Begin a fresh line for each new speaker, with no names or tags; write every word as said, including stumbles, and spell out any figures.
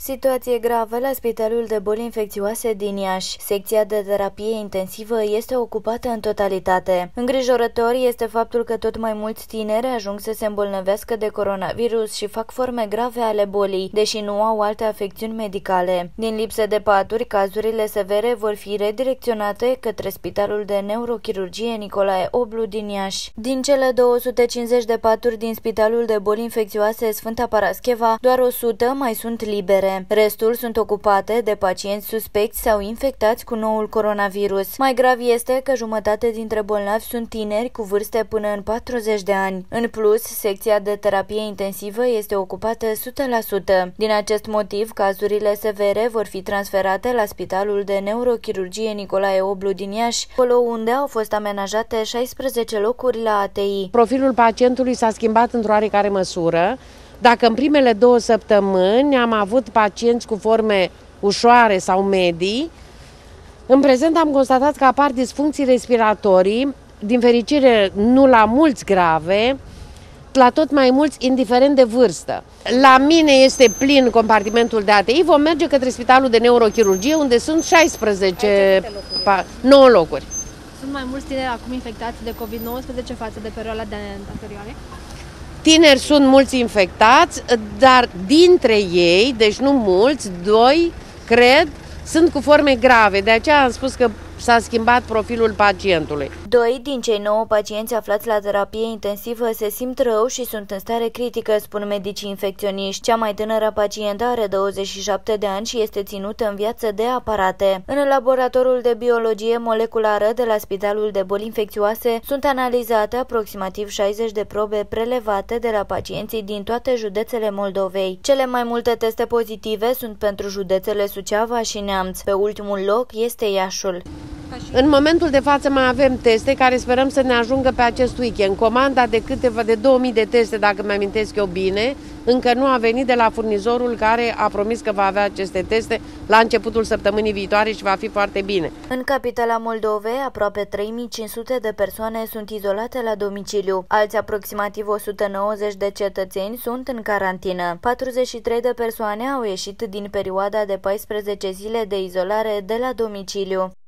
Situație gravă la Spitalul de Boli Infecțioase din Iași. Secția de terapie intensivă este ocupată în totalitate. Îngrijorător este faptul că tot mai mulți tineri ajung să se îmbolnăvească de coronavirus și fac forme grave ale bolii, deși nu au alte afecțiuni medicale. Din lipsă de paturi, cazurile severe vor fi redirecționate către Spitalul de Neurochirurgie Nicolae Oblu din Iași. Din cele două sute cincizeci de paturi din Spitalul de Boli Infecțioase Sfânta Parascheva, doar o sută mai sunt libere. Restul sunt ocupate de pacienți suspecți sau infectați cu noul coronavirus. Mai grav este că jumătate dintre bolnavi sunt tineri cu vârste până în patruzeci de ani. În plus, secția de terapie intensivă este ocupată o sută la sută. Din acest motiv, cazurile severe vor fi transferate la Spitalul de Neurochirurgie Nicolae Oblu din Iași, acolo unde au fost amenajate șaisprezece locuri la A T I.
Profilul pacientului s-a schimbat într-o oarecare măsură. Dacă în primele două săptămâni am avut pacienți cu forme ușoare sau medii, în prezent am constatat că apar disfuncții respiratorii, din fericire nu la mulți grave, la tot mai mulți, indiferent de vârstă. La mine este plin compartimentul de A T I, vom merge către Spitalul de Neurochirurgie, unde sunt șaisprezece, nouă locuri.
Sunt mai mulți tineri acum infectați de COVID nouăsprezece față de perioada de anterioare?
Tineri sunt mulți infectați, dar dintre ei, deci nu mulți, doi, cred, sunt cu forme grave. De aceea am spus că s-a schimbat profilul pacientului.
Doi din cei nouă pacienți aflați la terapie intensivă se simt rău și sunt în stare critică, spun medicii infecționiști. Cea mai tânără pacientă are douăzeci și șapte de ani și este ținută în viață de aparate. În laboratorul de biologie moleculară de la Spitalul de Boli Infecțioase sunt analizate aproximativ șaizeci de probe prelevate de la pacienții din toate județele Moldovei. Cele mai multe teste pozitive sunt pentru județele Suceava și Neamț. Pe ultimul loc este Iașul.
În momentul de față mai avem teste care sperăm să ne ajungă pe acest weekend. Comanda de câteva de două mii de teste, dacă mi-amintesc eu bine, încă nu a venit de la furnizorul care a promis că va avea aceste teste la începutul săptămânii viitoare și va fi foarte bine.
În capitala Moldovei, aproape trei mii cinci sute de persoane sunt izolate la domiciliu. Alți aproximativ o sută nouăzeci de cetățeni sunt în carantină. patruzeci și trei de persoane au ieșit din perioada de paisprezece zile de izolare de la domiciliu.